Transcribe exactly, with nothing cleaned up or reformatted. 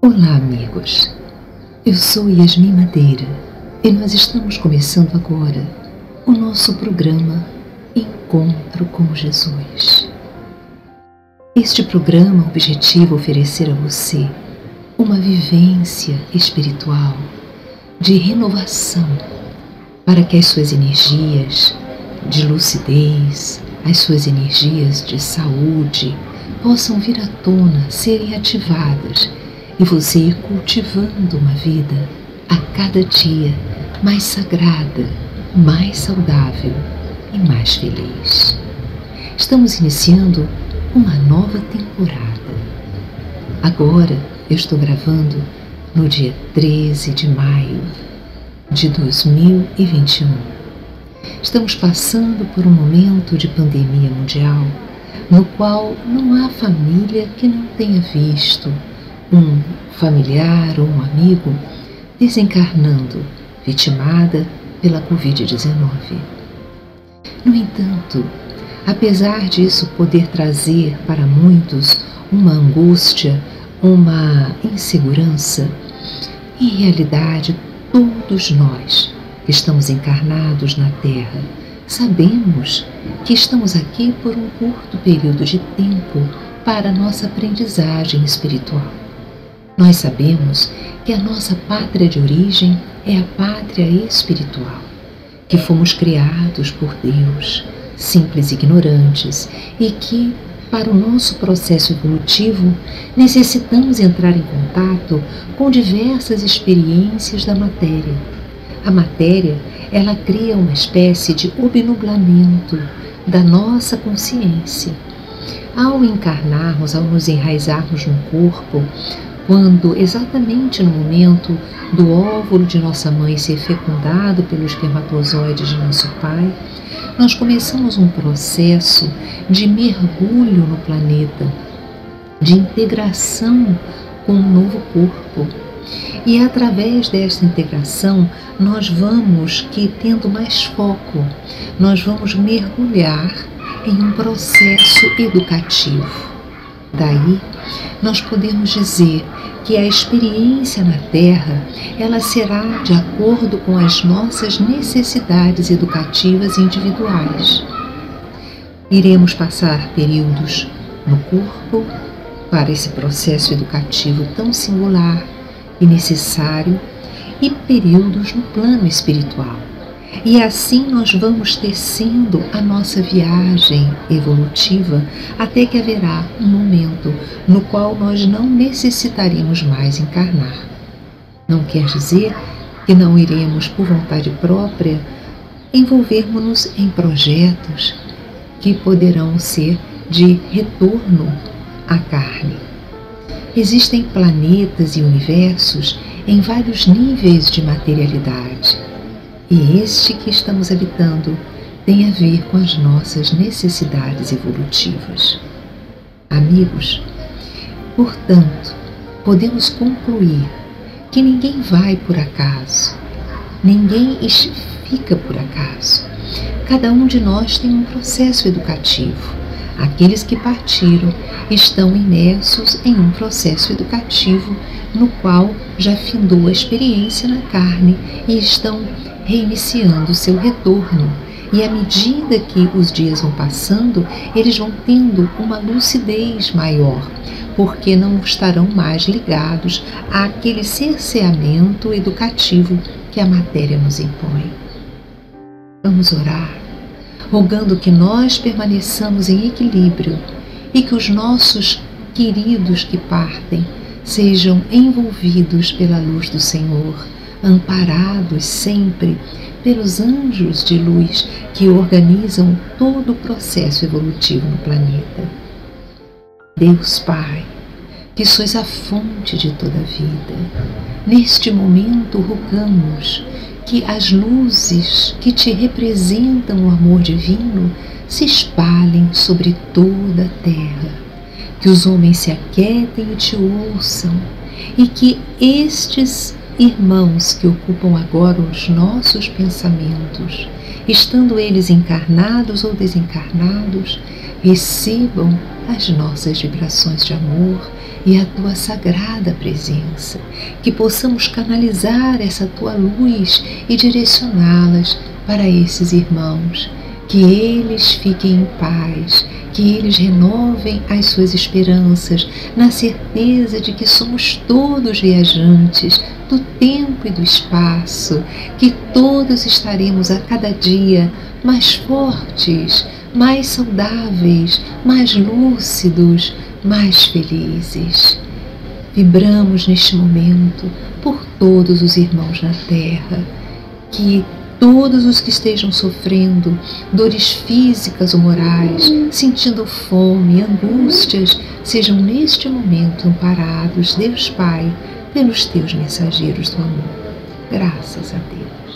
Olá, amigos. Eu sou Yasmin Madeira e nós estamos começando agora o nosso programa Encontro com Jesus. Este programa objetiva oferecer a você uma vivência espiritual de renovação para que as suas energias de lucidez, as suas energias de saúde possam vir à tona, serem ativadas e você ir cultivando uma vida a cada dia mais sagrada, mais saudável e mais feliz. Estamos iniciando uma nova temporada. Agora eu estou gravando no dia treze de maio de dois mil e vinte e um. Estamos passando por um momento de pandemia mundial no qual não há família que não tenha visto um familiar ou um amigo desencarnando, vitimada pela covid dezenove. No entanto, apesar disso poder trazer para muitos uma angústia, uma insegurança, em realidade todos nós que estamos encarnados na Terra sabemos que estamos aqui por um curto período de tempo para a nossa aprendizagem espiritual. Nós sabemos que a nossa pátria de origem é a pátria espiritual, que fomos criados por Deus, simples ignorantes, e que, para o nosso processo evolutivo, necessitamos entrar em contato com diversas experiências da matéria. A matéria, ela cria uma espécie de obnublamento da nossa consciência. Ao encarnarmos, ao nos enraizarmos no corpo, quando exatamente no momento do óvulo de nossa mãe ser fecundado pelo espermatozoide de nosso pai, nós começamos um processo de mergulho no planeta, de integração com um novo corpo. E através desta integração, nós vamos que tendo mais foco, nós vamos mergulhar em um processo educativo. Daí, nós podemos dizer que a experiência na Terra, ela será de acordo com as nossas necessidades educativas individuais. Iremos passar períodos no corpo para esse processo educativo tão singular e necessário, e períodos no plano espiritual. E assim nós vamos tecendo a nossa viagem evolutiva até que haverá um momento no qual nós não necessitaremos mais encarnar. Não quer dizer que não iremos, por vontade própria, envolvermos-nos em projetos que poderão ser de retorno à carne. Existem planetas e universos em vários níveis de materialidade. E este que estamos habitando tem a ver com as nossas necessidades evolutivas. Amigos, portanto, podemos concluir que ninguém vai por acaso, ninguém fica por acaso. Cada um de nós tem um processo educativo. Aqueles que partiram estão imersos em um processo educativo no qual já findou a experiência na carne e estão reiniciando seu retorno, e à medida que os dias vão passando, eles vão tendo uma lucidez maior, porque não estarão mais ligados àquele cerceamento educativo que a matéria nos impõe. Vamos orar, rogando que nós permaneçamos em equilíbrio e que os nossos queridos que partem sejam envolvidos pela luz do Senhor, amparados sempre pelos anjos de luz que organizam todo o processo evolutivo no planeta. Deus Pai, que sois a fonte de toda a vida, neste momento rogamos que as luzes que te representam o amor divino se espalhem sobre toda a terra, que os homens se aquietem e te ouçam, e que estes irmãos que ocupam agora os nossos pensamentos, estando eles encarnados ou desencarnados, recebam as nossas vibrações de amor e a tua sagrada presença, que possamos canalizar essa tua luz e direcioná-las para esses irmãos, que eles fiquem em paz, que eles renovem as suas esperanças, na certeza de que somos todos viajantes do tempo e do espaço, que todos estaremos a cada dia mais fortes, mais saudáveis, mais lúcidos, mais felizes. Vibramos neste momento por todos os irmãos na Terra, que todos os que estejam sofrendo dores físicas ou morais, sentindo fome, angústias, sejam neste momento amparados, Deus Pai, pelos teus mensageiros do amor. Graças a Deus.